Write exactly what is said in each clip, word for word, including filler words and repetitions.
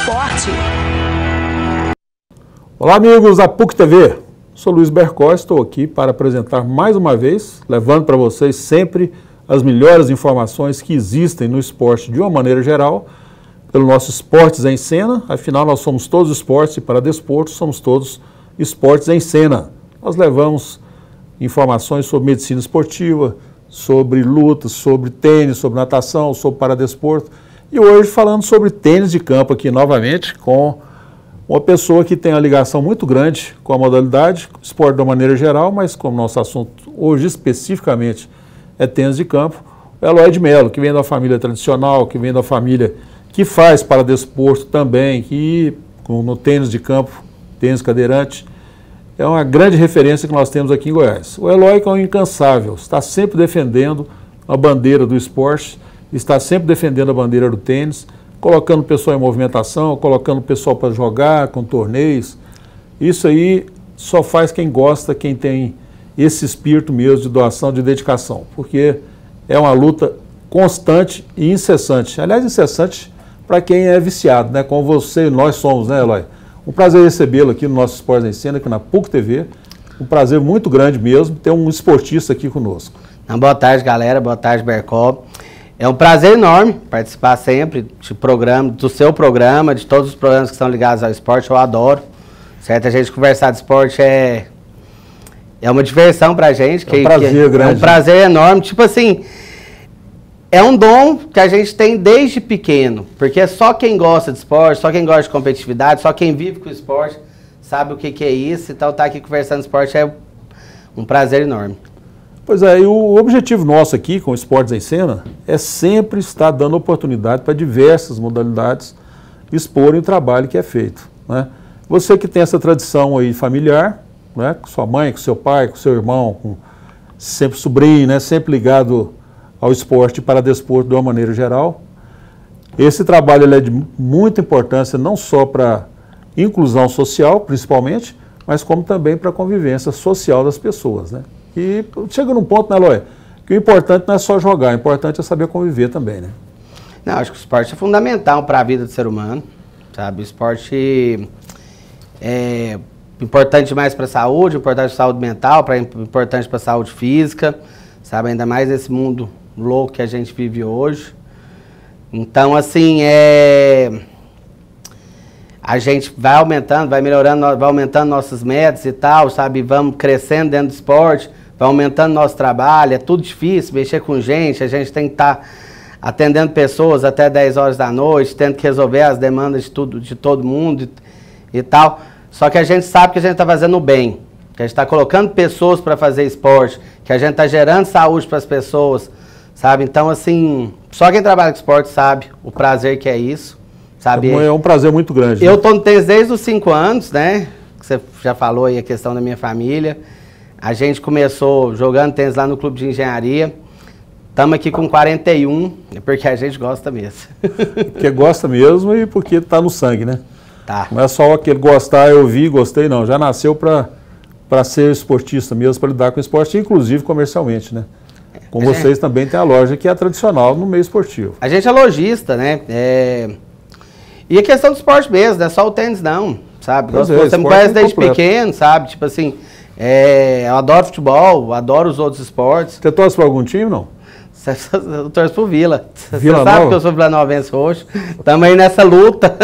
esporte. Olá, amigos da P U C T V. Sou Luiz Bercó, estou aqui para apresentar mais uma vez, levando para vocês sempre as melhores informações que existem no esporte de uma maneira geral, pelo nosso Esportes em Cena. Afinal, nós somos todos esportes e para desporto somos todos esportes em cena. Nós levamos informações sobre medicina esportiva, sobre lutas, sobre tênis, sobre natação, sobre paradesporto. E hoje falando sobre tênis de campo aqui novamente com uma pessoa que tem uma ligação muito grande com a modalidade, esporte de uma maneira geral, mas como nosso assunto hoje especificamente é tênis de campo, o Eloy de Mello, que vem da família tradicional, que vem da família que faz paradesporto também, que no tênis de campo, tênis cadeirante, é uma grande referência que nós temos aqui em Goiás. O Eloy, que é um incansável, está sempre defendendo a bandeira do esporte, está sempre defendendo a bandeira do tênis, colocando o pessoal em movimentação, colocando o pessoal para jogar com torneios. Isso aí só faz quem gosta, quem tem esse espírito mesmo de doação, de dedicação, porque é uma luta constante e incessante. Aliás, incessante para quem é viciado, né? Como você e nós somos, né, Eloy? Um prazer recebê-lo aqui no nosso Esportes em Cena, aqui na P U C T V. Um prazer muito grande mesmo ter um esportista aqui conosco. Boa tarde, galera. Boa tarde, Bercó. É um prazer enorme participar sempre de programa, do seu programa, de todos os programas que são ligados ao esporte. Eu adoro. Certo? A gente conversar de esporte é, é uma diversão pra gente. Que, é um prazer que, grande. É um prazer enorme. Tipo assim, é um dom que a gente tem desde pequeno, porque é só quem gosta de esporte, só quem gosta de competitividade, só quem vive com o esporte sabe o que, que é isso. Então, estar aqui conversando de esporte é um prazer enorme. Pois é, e o objetivo nosso aqui com o Esportes em Cena é sempre estar dando oportunidade para diversas modalidades exporem o trabalho que é feito, né? Você que tem essa tradição aí familiar, né, com sua mãe, com seu pai, com seu irmão, com sempre sobrinho, né, sempre ligado ao esporte e paradesporto de uma maneira geral. Esse trabalho ele é de muita importância, não só para inclusão social, principalmente, mas como também para a convivência social das pessoas, né? E chega num ponto, né, Eloy, que o importante não é só jogar, o importante é saber conviver também, né? Não, acho que o esporte é fundamental para a vida do ser humano, sabe? O esporte é importante demais para a saúde, importante para a saúde mental, pra, importante para a saúde física, sabe? Ainda mais nesse mundo louco que a gente vive hoje. Então, assim, é... a gente vai aumentando, vai melhorando, vai aumentando nossas metas e tal, sabe? Vamos crescendo dentro do esporte, vai aumentando nosso trabalho, é tudo difícil, mexer com gente, a gente tem que estar tá atendendo pessoas até dez horas da noite, tendo que resolver as demandas de, tudo, de todo mundo e, e tal. Só que a gente sabe que a gente está fazendo o bem, que a gente está colocando pessoas para fazer esporte, que a gente está gerando saúde para as pessoas, sabe? Então, assim, só quem trabalha com esporte sabe o prazer que é isso. Sabe? É um prazer muito grande. Eu né? tô no tênis desde os cinco anos, né? Você já falou aí a questão da minha família. A gente começou jogando tênis lá no clube de engenharia. Estamos aqui com quarenta e um, porque a gente gosta mesmo. Porque gosta mesmo e porque está no sangue, né? Tá. Não é só aquele gostar, eu vi, gostei, não. Já nasceu para para ser esportista mesmo, para lidar com esporte, inclusive comercialmente, né? Com a vocês gente... também tem a loja que é tradicional no meio esportivo. A gente é lojista, né? É... E a questão do esporte mesmo, não é só o tênis não, sabe? Pois Você é, me conhece desde completo. pequeno, sabe? Tipo assim, é... eu adoro futebol, adoro os outros esportes. Você torce para algum time, não? Eu torço pro Vila. Vila Você Nova? sabe que eu sou vilanovense roxo. Estamos aí nessa luta.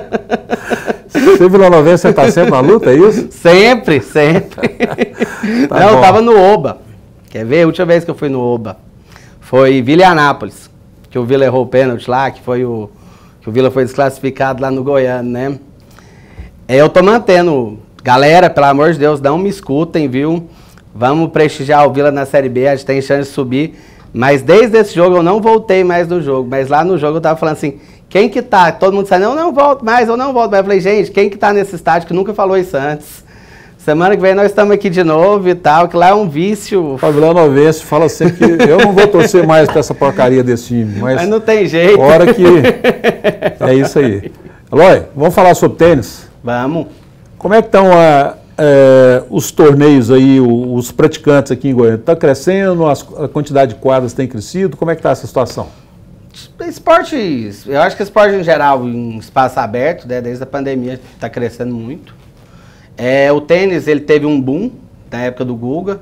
Você vilanovense, você está sempre na luta, é isso? Sempre, sempre. Tá não, bom. eu tava no Oba. Quer ver? A última vez que eu fui no Oba foi Vila e Anápolis, que o Vila errou o pênalti lá, que foi o que o Vila foi desclassificado lá no Goiânia, né? É, eu tô mantendo. Galera, pelo amor de Deus, não me escutem, viu? Vamos prestigiar o Vila na Série B, a gente tem chance de subir. Mas desde esse jogo eu não voltei mais no jogo. Mas lá no jogo eu tava falando assim, quem que tá? Todo mundo saiu, não, não volto mais, eu não volto mais. Eu falei, gente, quem que tá nesse estádio que nunca falou isso antes? Semana que vem nós estamos aqui de novo e tal, que lá é um vício. O vilanovense fala sempre que eu não vou torcer mais para essa porcaria desse time. Mas, mas não tem jeito. Hora que é isso aí. Eloy, vamos falar sobre tênis? Vamos. Como é que estão a... É, os torneios aí, os praticantes aqui em Goiânia, está crescendo, as, a quantidade de quadras tem crescido, como é que está essa situação? esportes, eu acho que esporte em geral, em espaço aberto, né, desde a pandemia, está crescendo muito. É, o tênis, ele teve um boom na época do Guga.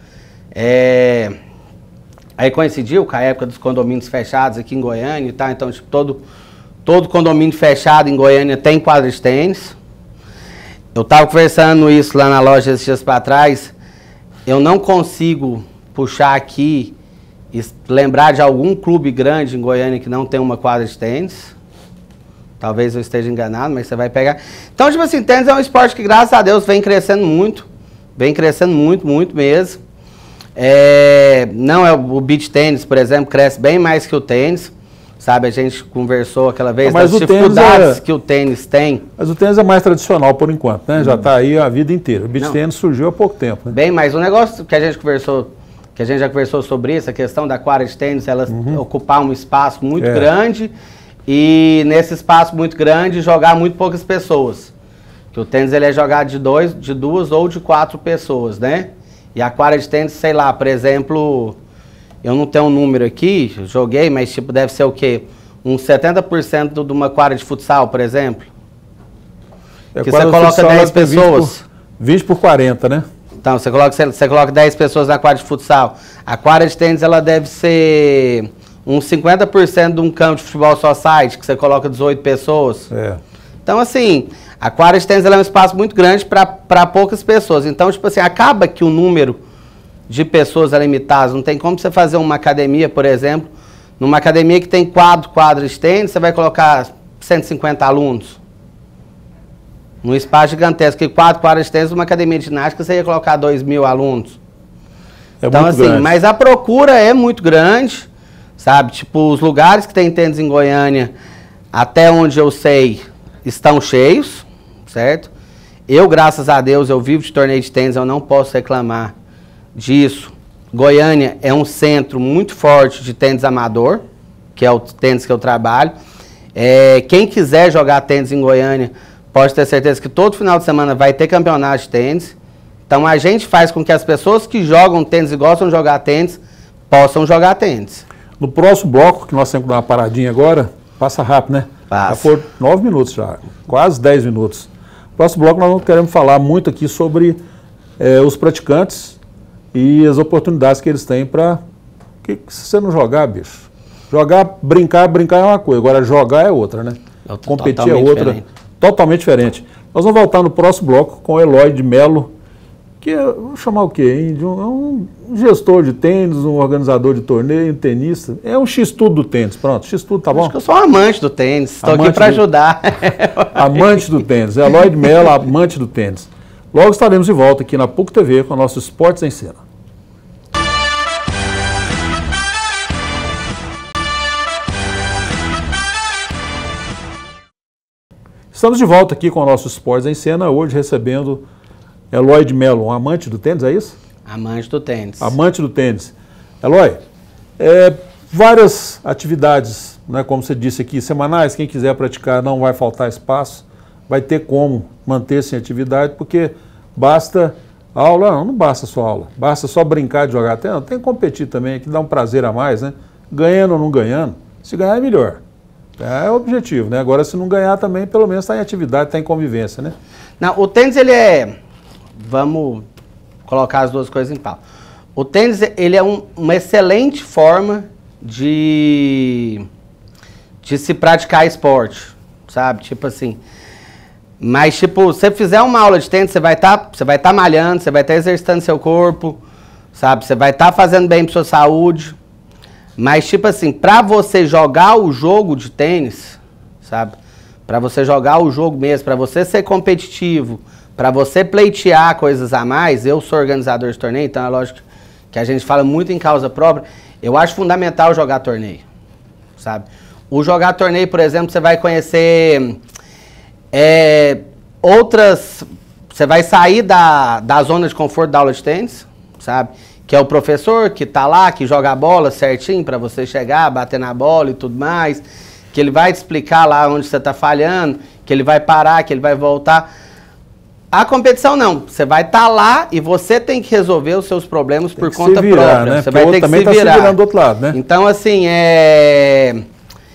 É, aí coincidiu com a época dos condomínios fechados aqui em Goiânia e tal, então tipo, todo, todo condomínio fechado em Goiânia tem quadra de tênis. Eu estava conversando isso lá na loja esses dias para trás, eu não consigo puxar aqui e lembrar de algum clube grande em Goiânia que não tem uma quadra de tênis. Talvez eu esteja enganado, mas você vai pegar. Então, tipo assim, tênis é um esporte que, graças a Deus, vem crescendo muito. Vem crescendo muito, muito mesmo. É, não é o beach tênis, por exemplo, cresce bem mais que o tênis. Sabe, a gente conversou aquela vez mas das o dificuldades é... que o tênis tem. Mas o tênis é mais tradicional por enquanto, né? Hum. Já está aí a vida inteira. O beach tênis surgiu há pouco tempo, né? Bem, mas o negócio que a gente conversou, que a gente já conversou sobre isso, a questão da quadra de tênis, ela uhum. ocupar um espaço muito é. grande e nesse espaço muito grande jogar muito poucas pessoas. Que o tênis ele é jogado de, dois, de duas ou de quatro pessoas, né? E a quadra de tênis, sei lá, por exemplo... Eu não tenho um número aqui, joguei, mas tipo, deve ser o quê? Uns setenta por cento de uma quadra de futsal, por exemplo. É, que você coloca dez pessoas. vinte por quarenta, né? Então, você coloca, você, você coloca dez pessoas na quadra de futsal. A quadra de tênis, ela deve ser uns cinquenta por cento de um campo de futebol society, que você coloca dezoito pessoas. É. Então, assim, a quadra de tênis ela é um espaço muito grande para poucas pessoas. Então, tipo assim, acaba que o número de pessoas é limitado. Não tem como você fazer uma academia, por exemplo, numa academia que tem quatro quadras de tênis, você vai colocar cento e cinquenta alunos. Num espaço gigantesco, que quatro quadras de tênis, numa academia de ginástica, você ia colocar dois mil alunos. É então, assim, grande. Mas a procura é muito grande, sabe? Tipo, os lugares que tem tênis em Goiânia, até onde eu sei, estão cheios, certo? Eu, graças a Deus, eu vivo de torneio de tênis, eu não posso reclamar disso. Goiânia é um centro muito forte de tênis amador, que é o tênis que eu trabalho. É, quem quiser jogar tênis em Goiânia, pode ter certeza que todo final de semana vai ter campeonato de tênis. Então a gente faz com que as pessoas que jogam tênis e gostam de jogar tênis, possam jogar tênis. No próximo bloco, que nós temos que dar uma paradinha agora, passa rápido, né? Passa. Já foram nove minutos já, quase dez minutos. No próximo bloco nós não queremos falar muito aqui sobre é, os praticantes e as oportunidades que eles têm para... que se você não jogar, bicho? Jogar, brincar, brincar é uma coisa, agora jogar é outra, né? É competir é outra, diferente. Totalmente diferente. Nós vamos voltar no próximo bloco com o Eloy de Melo, que é, vou chamar o quê? Hein? De um, um gestor de tênis, um organizador de torneio, um tenista. É um X-tudo do tênis, pronto, X-tudo, tá bom? Acho que eu sou um amante do tênis, estou aqui para ajudar. Amante do tênis, Eloy de Melo, amante do tênis. Logo estaremos de volta aqui na P U C T V com o nosso Esportes em Cena. Estamos de volta aqui com o nosso Esportes em Cena, hoje recebendo Eloy de Melo, um amante do tênis, é isso? Amante do tênis. Amante do tênis. Eloy, é, várias atividades, né, como você disse aqui, semanais, quem quiser praticar não vai faltar espaço, vai ter como manter-se em atividade, porque basta aula, não, não basta só aula, basta só brincar de jogar tênis, tem que competir também, que dá um prazer a mais, né? Ganhando ou não ganhando, se ganhar é melhor. É o objetivo, né? Agora, se não ganhar também, pelo menos está em atividade, está em convivência, né? Não, o tênis, ele é... Vamos colocar as duas coisas em pauta. O tênis, ele é um, uma excelente forma de, de se praticar esporte, sabe? Tipo assim... Mas, tipo, se você fizer uma aula de tênis, você vai estar você vai estar malhando, você vai estar exercitando seu corpo, sabe? Você vai estar fazendo bem para sua saúde. Mas, tipo assim, pra você jogar o jogo de tênis, sabe? Pra você jogar o jogo mesmo, pra você ser competitivo, pra você pleitear coisas a mais, eu sou organizador de torneio, então é lógico que a gente fala muito em causa própria. Eu acho fundamental jogar torneio, sabe? O jogar torneio, por exemplo, você vai conhecer é, outras... Você vai sair da, da zona de conforto da aula de tênis, sabe? Que é o professor que tá lá, que joga a bola certinho para você chegar, bater na bola e tudo mais, que ele vai te explicar lá onde você tá falhando, que ele vai parar, que ele vai voltar. A competição não, você vai estar tá lá e você tem que resolver os seus problemas tem por conta virar, própria. Né? Você Porque vai ter que se tá virar. Se virando do outro lado, né? Então assim, é...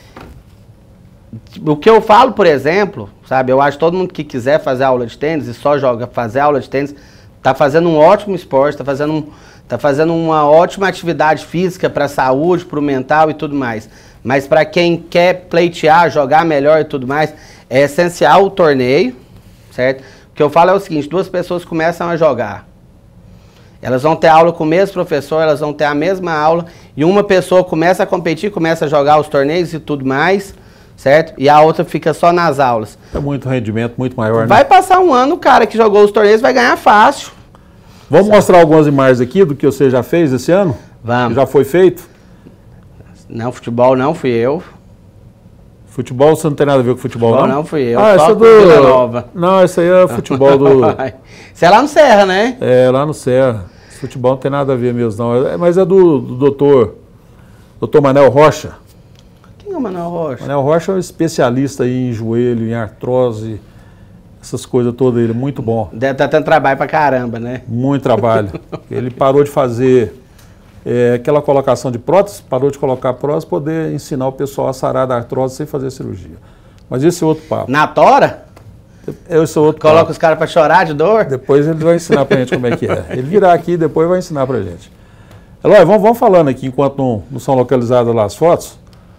O que eu falo, por exemplo, sabe, eu acho que todo mundo que quiser fazer aula de tênis e só joga fazer aula de tênis, tá fazendo um ótimo esporte, tá fazendo, um, tá fazendo uma ótima atividade física para a saúde, para o mental e tudo mais. Mas para quem quer pleitear, jogar melhor e tudo mais, é essencial o torneio, certo? O que eu falo é o seguinte, duas pessoas começam a jogar. Elas vão ter aula com o mesmo professor, elas vão ter a mesma aula, e uma pessoa começa a competir, começa a jogar os torneios e tudo mais, certo? E a outra fica só nas aulas. É muito rendimento, muito maior, né? Vai passar um ano, o cara que jogou os torneios vai ganhar fácil. Vamos certo. Mostrar algumas imagens aqui do que você já fez esse ano? Vamos. Que já foi feito? Não, futebol não, fui eu. Futebol você não tem nada a ver com futebol, futebol não? não, fui eu. Ah, essa é do... Vila Nova. Não, esse aí é futebol do... Isso é lá no Serra, né? É, lá no Serra. Esse futebol não tem nada a ver mesmo, não. É, mas é do, do doutor, doutor Manel Rocha. Quem é o Manel Rocha? Manel Rocha é um especialista aí em joelho, em artrose, essas coisas todas. Ele é muito bom. Deve estar tendo trabalho pra caramba, né? Muito trabalho. Ele parou de fazer é, aquela colocação de prótese, parou de colocar prótese, poder ensinar o pessoal a sarar da artrose sem fazer cirurgia. Mas esse é outro papo. Na tora? Esse é outro Coloca papo. os caras pra chorar de dor? Depois ele vai ensinar pra gente como é que é. Ele virá aqui e depois vai ensinar pra gente. Eloy, vamos, vamos falando aqui enquanto não, não são localizadas lá as fotos,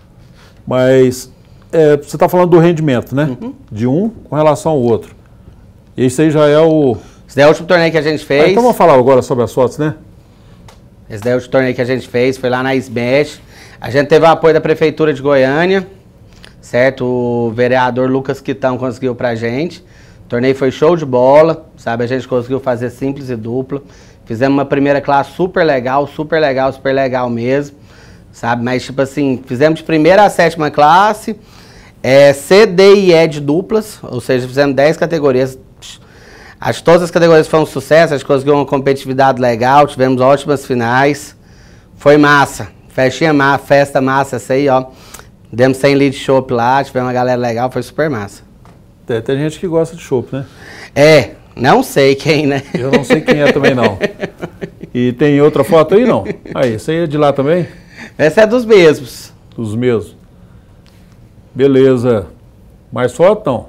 mas é, você está falando do rendimento, né? Uhum. De um com relação ao outro. E isso aí já é o... Esse daí é o último torneio que a gente fez. Ah, então vamos falar agora sobre as fotos, né? Esse daí é o último torneio que a gente fez, foi lá na SMASH. A gente teve o apoio da Prefeitura de Goiânia, certo? O vereador Lucas Quitão conseguiu pra gente. O torneio foi show de bola, sabe? A gente conseguiu fazer simples e dupla. Fizemos uma primeira classe super legal, super legal, super legal mesmo, sabe? Mas, tipo assim, fizemos de primeira a sétima classe, é, C, D e E de duplas, ou seja, fizemos dez categorias. Acho que todas as categorias foram um sucesso, a gente conseguiu uma competitividade legal, tivemos ótimas finais. Foi massa, festinha massa, festa massa essa aí, ó. Demos cem litros de chopp lá, tivemos uma galera legal, foi super massa. Tem, tem gente que gosta de chopp, né? É, não sei quem, né? Eu não sei quem é também, não. E tem outra foto aí, não? Aí, essa aí é de lá também? Essa é dos mesmos. Dos mesmos. Beleza. Mais foto, não?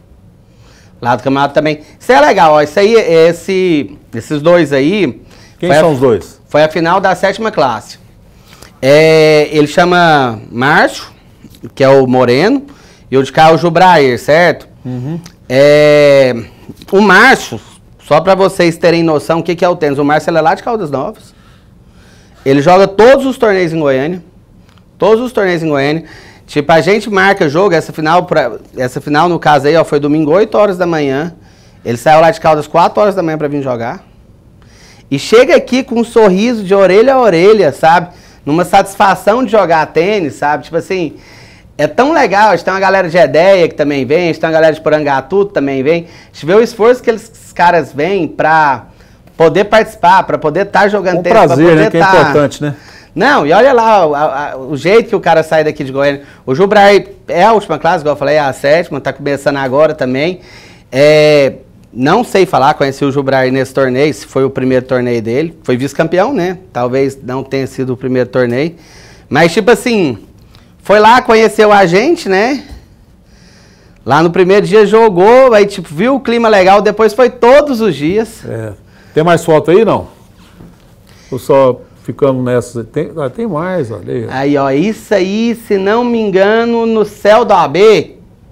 Lá do campeonato também. Isso é legal, ó. Isso aí, esse, esses dois aí... Quem são a, os dois? Foi a final da sétima classe. É, ele chama Márcio, que é o Moreno, e o de cá é o Jubrair, certo? Uhum. É, o Márcio, só para vocês terem noção o que, que é o tênis, o Márcio ele é lá de Caldas Novas. Ele joga todos os torneios em Goiânia. Todos os torneios em Goiânia. Tipo, a gente marca jogo, essa final, pra, essa final no caso aí, ó, foi domingo oito horas da manhã. Ele saiu lá de Caldas quatro horas da manhã para vir jogar. E chega aqui com um sorriso de orelha a orelha, sabe? Numa satisfação de jogar tênis, sabe? Tipo assim, é tão legal. A gente tem uma galera de Edéia que também vem, a gente tem uma galera de Porangatu que também vem. A gente vê o esforço que esses caras vêm pra poder participar, pra poder estar tá jogando um tênis. prazer, pra poder né? Que tá... é importante, né? Não, e olha lá o, a, a, o jeito que o cara sai daqui de Goiânia. O Jubrair é a última classe, igual eu falei, é a sétima, tá começando agora também. É... Não sei falar, conheci o Jubrair nesse torneio, se foi o primeiro torneio dele. Foi vice-campeão, né? Talvez não tenha sido o primeiro torneio. Mas, tipo assim, foi lá, conheceu a gente, né? Lá no primeiro dia jogou, aí, tipo, viu o clima legal, depois foi todos os dias. É. Tem mais foto aí, não? Ou só ficamos nessa? Tem, ah, tem mais, olha aí. Aí, ó, isso aí, se não me engano, no céu do A B...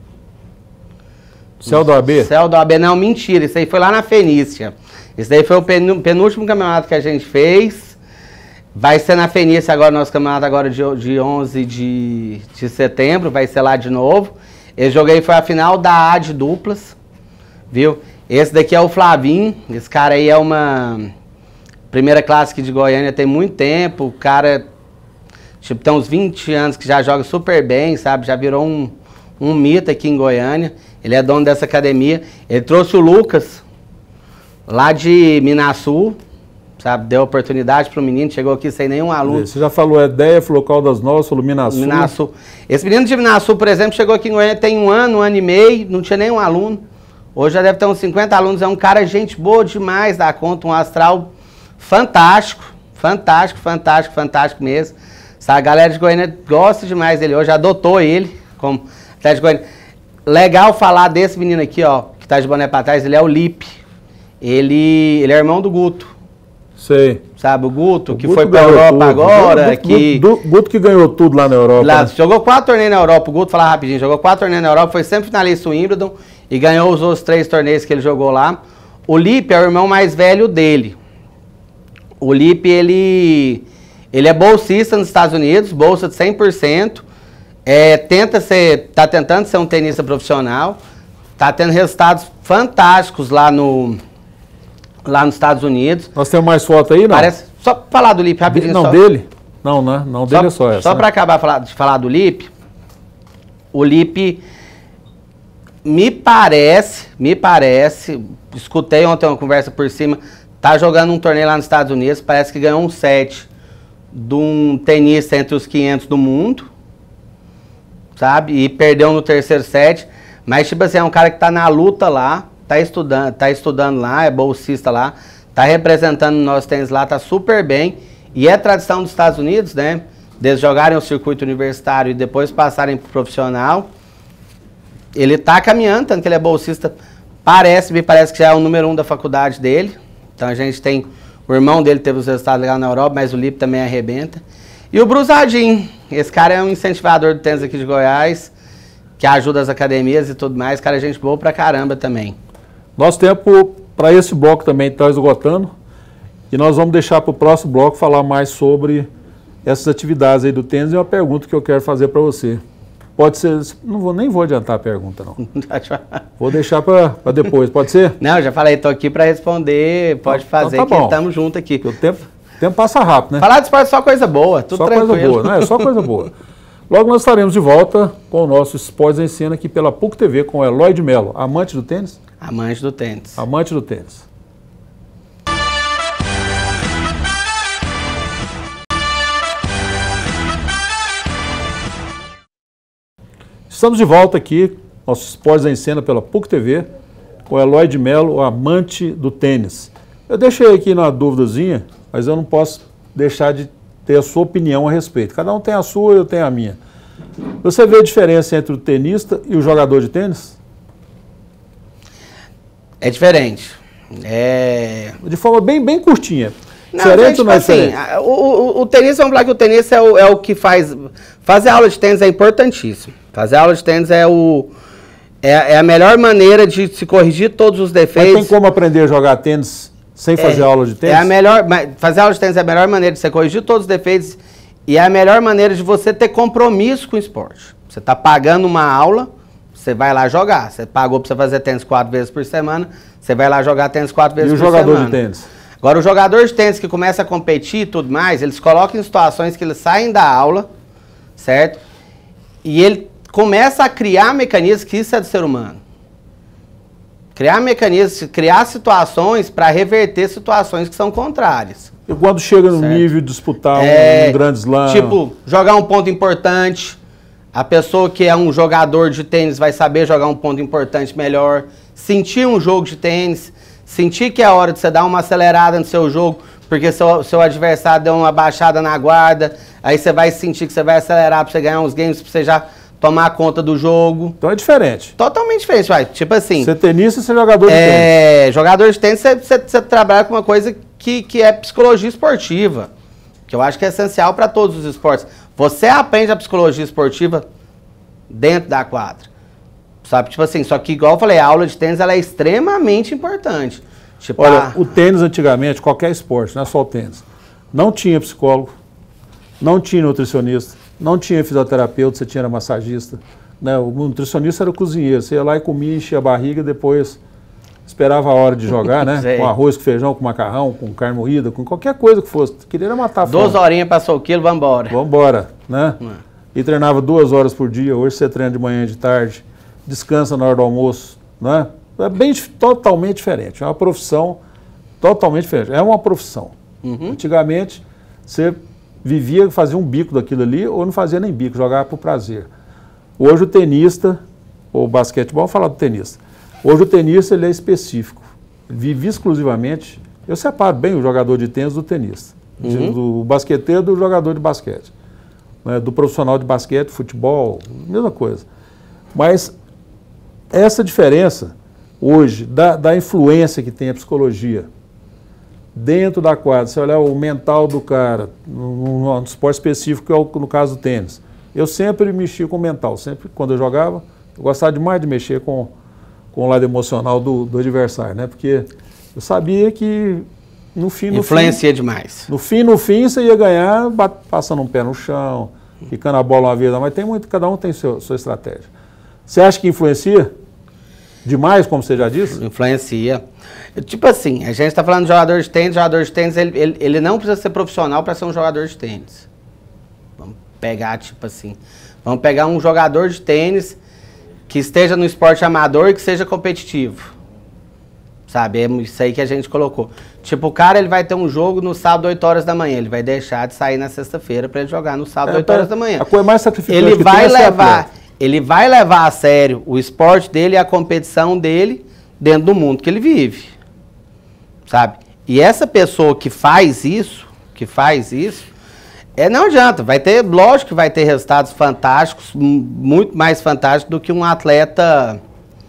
Céu do A B? Céu do A B, não, mentira, isso aí foi lá na Fenícia. Isso daí foi o penúltimo campeonato que a gente fez. Vai ser na Fenícia agora, nosso campeonato agora de, de onze de, de setembro, vai ser lá de novo. Esse jogo aí foi a final da A de duplas, viu? Esse daqui é o Flavinho, esse cara aí é uma primeira classe aqui de Goiânia, tem muito tempo, o cara, tipo, tem uns vinte anos que já joga super bem, sabe? Já virou um, um mito aqui em Goiânia. Ele é dono dessa academia. Ele trouxe o Lucas, lá de Minasul, sabe? Deu oportunidade para o menino, chegou aqui sem nenhum aluno. Você já falou Edéia, falou Caldas Novas, falou Minasul. Minasul. Esse menino de Minasul, por exemplo, chegou aqui em Goiânia tem um ano, um ano e meio, não tinha nenhum aluno. Hoje já deve ter uns cinquenta alunos. É um cara, gente boa demais da conta, um astral fantástico, fantástico, fantástico, fantástico mesmo. Sabe? A galera de Goiânia gosta demais dele hoje, adotou ele como... Atlético Goianiense. Legal falar desse menino aqui, ó, que tá de boné pra trás, ele é o Lipe. Ele, ele é irmão do Guto. Sei. Sabe, o Guto, o que Guto foi pra Europa tudo. agora. Guto, que... Guto, Guto que ganhou tudo lá na Europa. Lá, né? Jogou quatro torneios na Europa, o Guto, falar rapidinho, jogou quatro torneios na Europa, foi sempre finalista do Wimbledon e ganhou os outros três torneios que ele jogou lá. O Lipe é o irmão mais velho dele. O Lipe, ele, ele é bolsista nos Estados Unidos, bolsa de cem por cento. É, tenta ser, tá tentando ser um tenista profissional. Tá tendo resultados fantásticos lá, no, lá nos Estados Unidos. Nós temos mais foto aí, não? Parece, só pra falar do Lipe rapidinho. Não, só. dele? Não, né? Não, dele só, é só essa. Só né? para acabar falar, de falar do Lipe, o Lipe me parece, me parece, escutei ontem uma conversa por cima, tá jogando um torneio lá nos Estados Unidos, parece que ganhou um set de um tenista entre os quinhentos do mundo, sabe? E perdeu no terceiro set, mas tipo assim, é um cara que tá na luta lá, tá estudando, tá estudando lá, é bolsista lá, tá representando o nosso tênis lá, tá super bem. E é tradição dos Estados Unidos, né? Eles jogarem o circuito universitário e depois passarem pro profissional. Ele tá caminhando, tanto que ele é bolsista. Parece, me parece que já é o número um da faculdade dele. Então a gente tem... O irmão dele teve os resultados legais na Europa, mas o Lipe também arrebenta. E o Brusadinho. Esse cara é um incentivador do tênis aqui de Goiás, que ajuda as academias e tudo mais. Cara, é gente boa pra caramba também. Nosso tempo para esse bloco também está esgotando. E nós vamos deixar para o próximo bloco falar mais sobre essas atividades aí do tênis e uma pergunta que eu quero fazer para você. Pode ser, não vou, nem vou adiantar a pergunta não. Vou deixar para depois, pode ser? Não, já falei, tô aqui para responder, pode então, fazer então tá que bom. estamos juntos aqui. O tempo, o tempo passa rápido, né? Falar de esporte é só coisa boa, tudo só tranquilo. Coisa boa, não é? Só coisa boa. Logo nós estaremos de volta com o nosso Esportes em Cena aqui pela P U C T V com o Eloy de Mello, amante do tênis? Amante do tênis. Amante do tênis. Estamos de volta aqui, nosso Esportes em Cena pela P U C T V, com o Eloy de Mello, o amante do tênis. Eu deixei aqui uma duvidazinha, mas eu não posso deixar de ter a sua opinião a respeito. Cada um tem a sua, eu tenho a minha. Você vê a diferença entre o tenista e o jogador de tênis? É diferente. É... De forma bem, bem curtinha. Não, diferente gente, ou não é assim, diferente? o, o, o tenista, vamos falar que o tenista é o, é o que faz... Fazer aula de tênis é importantíssimo. Fazer aula de tênis é, o, é, é a melhor maneira de se corrigir todos os defeitos. Mas tem como aprender a jogar tênis sem fazer é, aula de tênis? É a melhor, fazer aula de tênis é a melhor maneira de você corrigir todos os defeitos e é a melhor maneira de você ter compromisso com o esporte. Você está pagando uma aula, você vai lá jogar. Você pagou para você fazer tênis quatro vezes por semana, você vai lá jogar tênis quatro vezes por semana. E o jogador de tênis? Agora, o jogador de tênis que começa a competir e tudo mais, eles colocam em situações que eles saem da aula, certo? E ele começa a criar mecanismos, que isso é do ser humano. Criar mecanismos, criar situações para reverter situações que são contrárias. E quando chega no certo? nível de disputar é, um grande slam? Tipo, jogar um ponto importante. A pessoa que é um jogador de tênis vai saber jogar um ponto importante melhor. Sentir um jogo de tênis. Sentir que é a hora de você dar uma acelerada no seu jogo, porque seu, seu adversário deu uma baixada na guarda. Aí você vai sentir que você vai acelerar para você ganhar uns games, para você já tomar conta do jogo. Então é diferente. Totalmente diferente, vai. Tipo assim... Ser tenista e ser jogador de é, tênis. É, jogador de tênis, você, você, você trabalha com uma coisa que, que é psicologia esportiva. Que eu acho que é essencial para todos os esportes. Você aprende a psicologia esportiva dentro da quadra. Sabe, tipo assim, só que igual eu falei, a aula de tênis ela é extremamente importante. Tipo, Olha, a... o tênis antigamente, qualquer esporte, não é só o tênis, não tinha psicólogo, não tinha nutricionista, não tinha fisioterapeuta, você tinha massagista. Né? O nutricionista era o cozinheiro, você ia lá e comia, enchia a barriga, depois esperava a hora de jogar, né? Com arroz, com feijão, com macarrão, com carne moída, com qualquer coisa que fosse. Queria matar a fome. Duas horinhas passou o quilo, vambora. Vambora, né? Hum. E treinava duas horas por dia, hoje você treina de manhã e de tarde. Descansa na hora do almoço, né? É bem totalmente diferente, é uma profissão totalmente diferente, é uma profissão. Uhum. Antigamente, você vivia, fazia um bico daquilo ali, ou não fazia nem bico, jogava por prazer. Hoje o tenista, ou basquetebol, vamos falar do tenista, hoje o tenista ele é específico, ele vive exclusivamente, eu separo bem o jogador de tênis do tenista, uhum. do basqueteiro do jogador de basquete, né? Do profissional de basquete, futebol, mesma coisa. Mas essa diferença, hoje, da, da influência que tem a psicologia dentro da quadra, você olhar o mental do cara, no, no esporte específico, que é o, no caso do tênis. Eu sempre mexi com o mental, sempre quando eu jogava, eu gostava demais de mexer com, com o lado emocional do, do adversário, né? Porque eu sabia que no fim, no Influencia fim, demais. No fim, no fim, você ia ganhar passando um pé no chão, ficando a bola uma vez, mas tem muito, cada um tem seu, sua estratégia. Você acha que influencia demais, como você já disse? Influencia. Tipo assim, a gente está falando de jogador de tênis, jogador de tênis, ele, ele, ele não precisa ser profissional para ser um jogador de tênis. Vamos pegar, tipo assim, vamos pegar um jogador de tênis que esteja no esporte amador e que seja competitivo. Sabe, é isso aí que a gente colocou. Tipo, o cara, ele vai ter um jogo no sábado, oito horas da manhã. Ele vai deixar de sair na sexta-feira para ele jogar no sábado, é, oito horas da manhã. A coisa mais sacrificante ele que vai tem é levar, ele vai levar a sério o esporte dele e a competição dele dentro do mundo que ele vive. Sabe? E essa pessoa que faz isso, que faz isso, é, não adianta. Vai ter, lógico que vai ter resultados fantásticos, muito mais fantásticos do que um atleta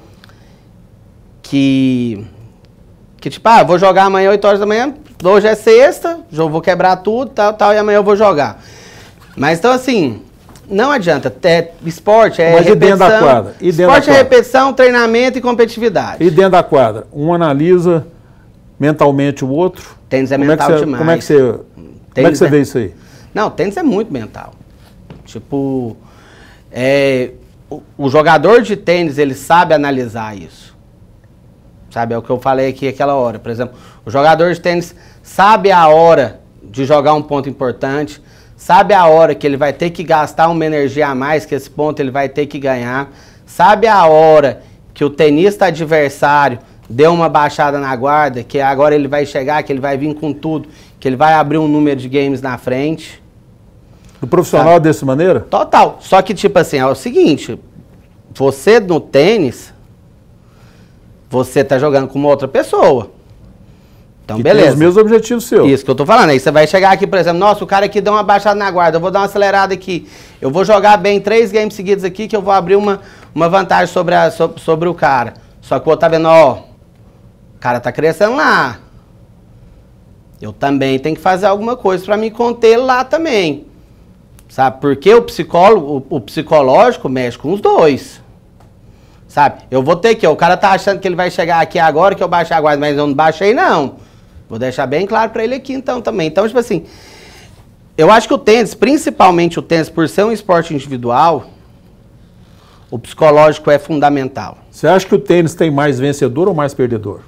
que... Que tipo, ah, vou jogar amanhã oito horas da manhã, hoje é sexta, vou quebrar tudo, tal, tal, e amanhã eu vou jogar. Mas então assim, não adianta, é, esporte é Mas repetição, e dentro da quadra? E dentro esporte da é quadra? repetição, treinamento e competitividade. E dentro da quadra? Um analisa mentalmente o outro? Tênis é como mental é que você, demais. Como é que você, como é que você é... vê isso aí? Não, tênis é muito mental. Tipo, é, o, o jogador de tênis, ele sabe analisar isso. Sabe, é o que eu falei aqui aquela hora. Por exemplo, o jogador de tênis sabe a hora de jogar um ponto importante, sabe a hora que ele vai ter que gastar uma energia a mais, que esse ponto ele vai ter que ganhar, sabe a hora que o tenista adversário deu uma baixada na guarda, que agora ele vai chegar, que ele vai vir com tudo, que ele vai abrir um número de games na frente. Do profissional sabe? Dessa maneira? Total. Só que, tipo assim, é o seguinte, você no tênis... Você tá jogando com uma outra pessoa. Então, que beleza. Tem os mesmos objetivos seus. Isso que eu tô falando. Aí você vai chegar aqui, por exemplo, nossa, o cara aqui deu uma baixada na guarda, eu vou dar uma acelerada aqui. Eu vou jogar bem três games seguidos aqui, que eu vou abrir uma, uma vantagem sobre, a, sobre, sobre o cara. Só que o outro tá vendo, ó, o cara tá crescendo lá. Eu também tenho que fazer alguma coisa para me conter lá também. Sabe? Porque o psicólogo, o, o psicológico mexe com os dois. Sabe? Eu vou ter que, ó, o cara tá achando que ele vai chegar aqui agora, que eu baixei a guarda, mas eu não baixei, não. Vou deixar bem claro pra ele aqui, então, também. Então, tipo assim, eu acho que o tênis, principalmente o tênis, por ser um esporte individual, o psicológico é fundamental. Você acha que o tênis tem mais vencedor ou mais perdedor?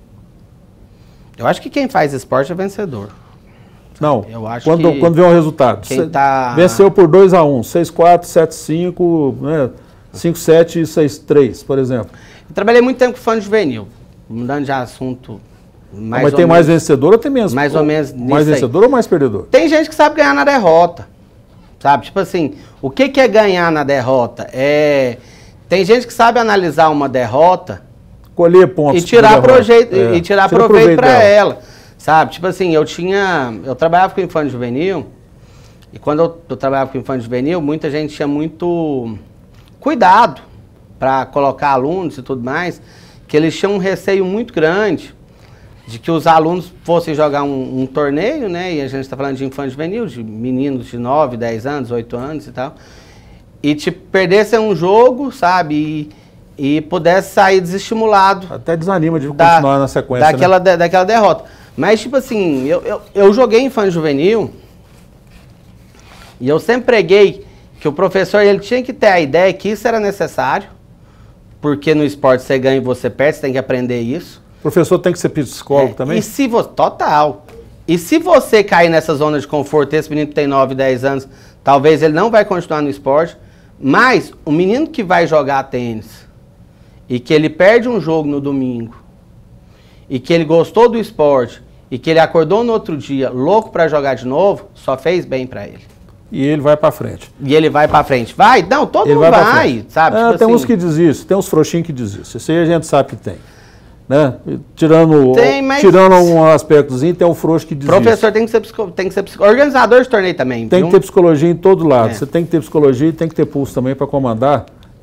Eu acho que quem faz esporte é vencedor. Não, eu acho quando, que quando vem o resultado. Quem tá... Venceu por dois a um, seis a quatro, sete a cinco, né? cinco a sete e seis a três, por exemplo. Eu trabalhei muito tempo com fã juvenil, mudando de assunto. Mais Mas tem ou mais menos, vencedor ou tem menos? mais ou menos mais nisso vencedor aí. ou mais perdedor? Tem gente que sabe ganhar na derrota, sabe? Tipo assim, o que, que é ganhar na derrota? É... Tem gente que sabe analisar uma derrota colher pontos e tirar, projeto, é. e tirar Tira proveito para dela. ela, sabe? Tipo assim, eu tinha... Eu trabalhava com infante juvenil e quando eu, eu trabalhava com infante juvenil, muita gente tinha muito cuidado para colocar alunos e tudo mais, que eles tinham um receio muito grande de que os alunos fossem jogar um, um torneio, né? E a gente está falando de infante juvenil, de meninos de nove, dez anos, oito anos e tal, e tipo, perdessem um jogo, sabe? E, e pudesse sair desestimulado. Até desanima de da, continuar na sequência, daquela, né? da, daquela derrota. Mas, tipo assim, eu, eu, eu joguei infante juvenil e eu sempre preguei que o professor ele tinha que ter a ideia que isso era necessário, porque no esporte você ganha e você perde, você tem que aprender isso. O professor tem que ser psicólogo é, também? E se você, total. E se você cair nessa zona de conforto, esse menino que tem nove, dez anos, talvez ele não vai continuar no esporte, mas o menino que vai jogar tênis e que ele perde um jogo no domingo e que ele gostou do esporte e que ele acordou no outro dia louco para jogar de novo, só fez bem para ele. E ele vai pra frente. E ele vai pra frente. Vai? Não, todo ele mundo vai, vai, sabe? É, tipo tem assim, uns que diz isso, tem uns frouxinhos que diz isso. Isso aí a gente sabe que tem. Né? Tirando, tem, mas... tirando um aspectozinho, tem um frouxo que diz professor isso. tem que ser psico... tem que ser psico... organizador de torneio também. Tem viu? que ter psicologia em todo lado. É. Você tem que ter psicologia e tem que ter pulso também para comandar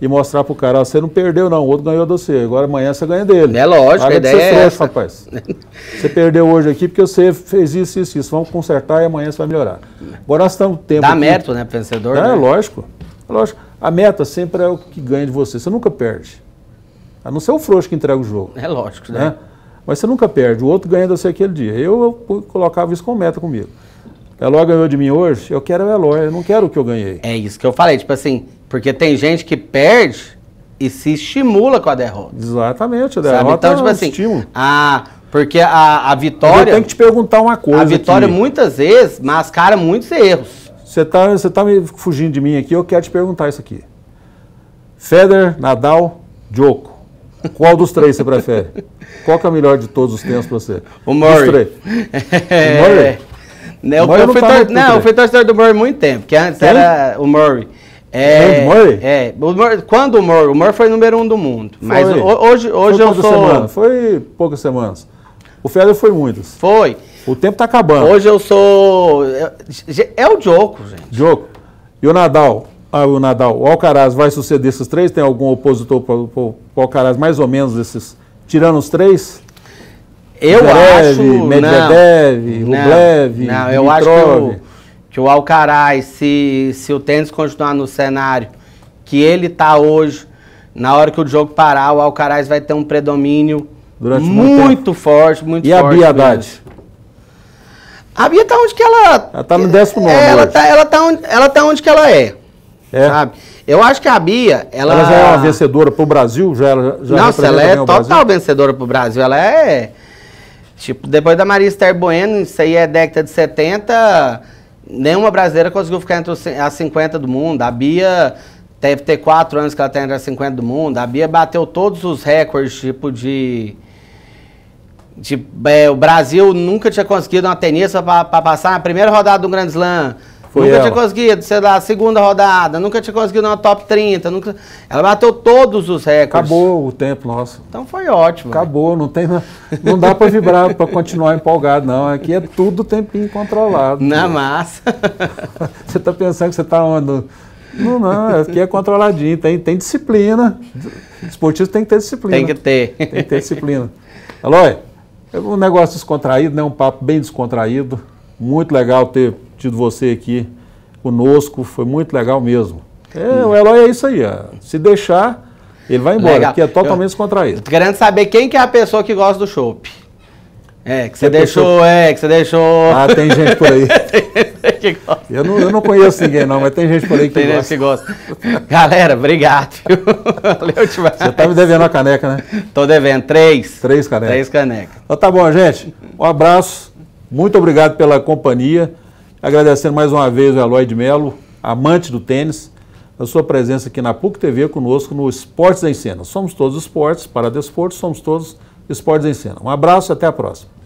e mostrar pro cara, ó, você não perdeu não, o outro ganhou de você, agora amanhã você ganha dele. É lógico, Para a de ideia ser é frouxo, essa. rapaz. Você perdeu hoje aqui porque você fez isso, isso, isso. Vamos consertar e amanhã você vai melhorar. Agora nós estamos tempo Dá aqui, mérito, né, pro vencedor? É, né? lógico. É lógico. A meta sempre é o que ganha de você. Você nunca perde. A não ser o frouxo que entrega o jogo. É lógico, né? Né? Mas você nunca perde. O outro ganha de você aquele dia. Eu, eu colocava isso como meta comigo. O Eloy ganhou de mim hoje, eu quero o Eloy. Eu não quero o que eu ganhei. É isso que eu falei, tipo assim, porque tem gente que perde e se estimula com a derrota. Exatamente. A Sabe? derrota Então, é tipo um assim, estímulo. a, porque a, a vitória... Eu tenho que te perguntar uma coisa A vitória aqui. muitas vezes mascara muitos erros. Você está você tá me fugindo de mim aqui, eu quero te perguntar isso aqui. Federer, Nadal, Djoko. Qual dos três você prefere? Qual que é o melhor de todos os tempos para você? O Murray. Dos três. É, O Murray? Eu, Murray eu não fui tá tor- muito não, três. eu fui torcedor do Murray há muito tempo, que antes Quem? era o Murray. É, o Murray? É, o Murray, quando o Murray, o Murray foi número um do mundo, mas Foi. ho- hoje, hoje foi eu quantas sou... Semanas? Foi poucas semanas. O Federer foi muitas. Foi. O tempo está acabando. Hoje eu sou... É o Djoko, gente. Djoko. E o Nadal? Ah, o Nadal. O Alcaraz vai suceder esses três? Tem algum opositor para o Alcaraz mais ou menos desses? Tirando os três? Eu Zverev, acho... Medvedev, não, Rublev, não, eu acho que Dimitrov. o, que o Alcaraz, se, se o tênis continuar no cenário que ele está hoje, na hora que o jogo parar, o Alcaraz vai ter um predomínio Durante muito muito forte, muito E a forte. Bia mesmo. Haddad? A Bia tá onde que ela... Ela tá no décimo nono É, ela, hoje. tá, ela, tá onde, ela tá onde que ela é, É. sabe? Eu acho que a Bia, ela... Ela já é uma vencedora para o Brasil? Já, ela- já Nossa, ela representa é bem o total Brasil? vencedora pro Brasil. Ela é... Tipo, depois da Maria Esther Bueno, isso aí é década de setenta, nenhuma brasileira conseguiu ficar entre os- as cinquenta do mundo. A Bia deve ter quatro anos que ela tá entre as cinquenta do mundo. A Bia bateu todos os recordes, tipo, de... de é, o Brasil nunca tinha conseguido uma tenista para passar na primeira rodada do Grand Slam. Foi nunca ela. tinha conseguido, sei lá, segunda rodada. Nunca tinha conseguido uma top trinta. Nunca... Ela bateu todos os recordes. Acabou o tempo nosso. Então foi ótimo. velho. Acabou, não, tem, na- não dá para vibrar, para continuar empolgado, não. Aqui é tudo tempinho controlado. Na massa. Você está pensando que você está onde? Não, não, aqui é controladinho, tem, tem disciplina. Esportista tem que ter disciplina. Tem que ter. Tem que ter disciplina. Eloy, é um negócio descontraído, né? Um papo bem descontraído. Muito legal ter tido você aqui conosco, foi muito legal mesmo. É, o Eloy é isso aí, ó. Se deixar, ele vai embora, Legal. porque é totalmente Eu- descontraído. Tô querendo saber quem que é a pessoa que gosta do chopp. É, que você Que deixou, pessoa- é, que você deixou... Ah, tem gente por aí. que gosta. Eu não, eu não conheço ninguém não, mas tem gente por aí que Tem gente gosta. que gosta. Galera, obrigado. viu? Valeu demais. Você tá me devendo a caneca, né? Tô devendo três. Três canecas. Três canecas. Então tá bom, gente. Um abraço. Muito obrigado pela companhia. Agradecendo mais uma vez o Eloy de Mello, amante do tênis, a sua presença aqui na P U C T V conosco no Esportes em Cena. Somos todos esportes, para desporto, somos todos esportes em cena. Um abraço e até a próxima.